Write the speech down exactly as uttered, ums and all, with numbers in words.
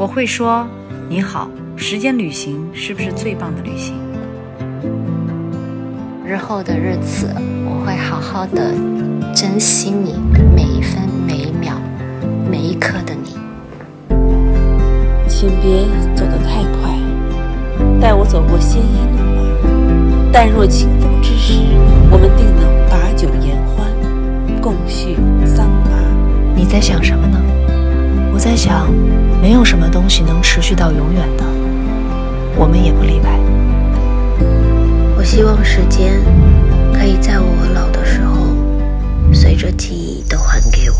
我会说你好，时间旅行是不是最棒的旅行？ 日后的日子，我会好好的珍惜你每一分每一秒每一刻的你。 请别走得太快，带我走过鲜衣怒马。淡若清风之时，我们定能把酒言欢，共叙桑麻。 你在想什么呢？我在想，没有什么东西能持续到永远的，我们也不例外。 我希望时间可以在我老的时候，随着记忆都还给我。